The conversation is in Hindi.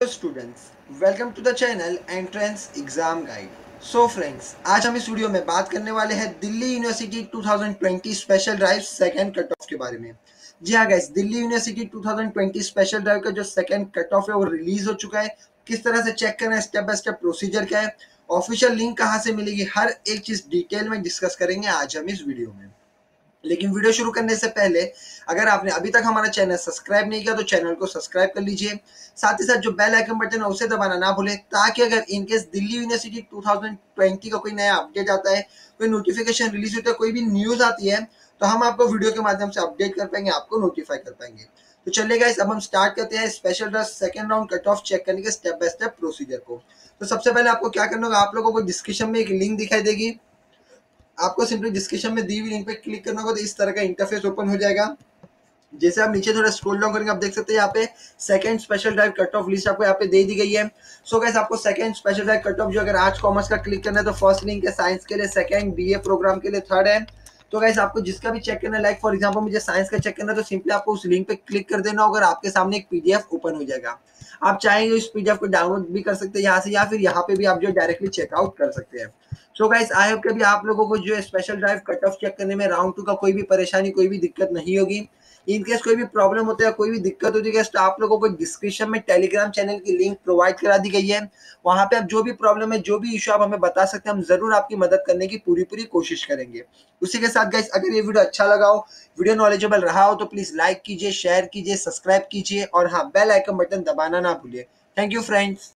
Students, welcome to the channel entrance exam guide. So friends, आज हम इस वीडियो में बात करने वाले हैं Delhi university 2020 special drive second cut off के बारे में। जी हाँ guys, Delhi university 2020 special drive का जो सेकंड कट ऑफ है वो रिलीज हो चुका है। किस तरह से चेक करना है, स्टेप बाय स्टेप प्रोसीजर क्या है, ऑफिशियल लिंक कहाँ से मिलेगी, हर एक चीज डिटेल में डिस्कस करेंगे आज हम इस वीडियो में। लेकिन वीडियो शुरू करने से पहले अगर आपने अभी तक हमारा चैनल सब्सक्राइब नहीं किया तो चैनल को सब्सक्राइब कर लीजिए। साथ ही साथ जो बेल आइकन बटन है उसे दबाना ना भूलें, ताकि अगर इनकेस दिल्ली यूनिवर्सिटी 2020 का कोई नया अपडेट आता है, कोई नोटिफिकेशन रिलीज होता है, कोई भी न्यूज आती है, तो हम आपको वीडियो के माध्यम से अपडेट कर पाएंगे, आपको नोटिफाई कर पाएंगे। तो चलिए गाइस, अब हम स्टार्ट करते हैं special dress second round cut off check करने के स्टेप बाय स्टेप प्रोसीजर को। तो सबसे पहले आपको क्या करना होगा, आप लोगों को डिस्क्रिप्शन में एक लिंक दिखाई देगी, आपको सिंपली डिस्क्रिप्शन में दी हुई लिंक पे क्लिक करना होगा, तो इस तरह का इंटरफेस ओपन हो जाएगा। जैसे आप नीचे थोड़ा स्क्रॉल डाउन करेंगे, आप देख सकते हैं यहाँ पे second special drive cut off list आपको यहाँ पे दे दी गई है। सो गाइस, आपको second special drive cut off जो अगर आज कॉमर्स का क्लिक करना है तो फर्स्ट लिंक है, साइंस के लिए सेकंड, बीए प्रोग्राम के लिए थर्ड है। तो गाइस, आपको जिसका भी चेक करना है, लाइक फॉर एग्जांपल मुझे साइंस का चेक करना है, तो सिंपली आपको उस लिंक पे क्लिक कर देना होगा और आपके सामने एक पीडीएफ ओपन हो जाएगा। आप चाहेंगे इस पीडीएफ को डाउनलोड भी कर सकते हैं यहाँ से, या फिर यहाँ पे भी आप जो डायरेक्टली चेकआउट कर सकते हैं। सो गाइस, आई होप कि आप लोगों को जो special drive cut off check करने में राउंड 2 का कोई भी परेशानी, कोई भी दिक्कत नहीं होगी। इन केस कोई भी प्रॉब्लम होता है, कोई भी दिक्कत होती है, तो आप लोगों को डिस्क्रिप्शन में टेलीग्राम चैनल की लिंक प्रोवाइड करा दी गई है। वहां पे आप जो भी प्रॉब्लम है, जो भी इशू आप हमें बता सकते हैं, हम जरूर आपकी मदद करने की पूरी पूरी कोशिश करेंगे। उसी के साथ गाइस, अगर ये वीडियो अच्छा लगा हो, वीडियो नॉलेजेबल रहा हो, तो प्लीज लाइक कीजिए, शेयर कीजिए, सब्सक्राइब कीजिए और हाँ, बेल आइकन बटन दबाना ना भूलिए। Thank you friends.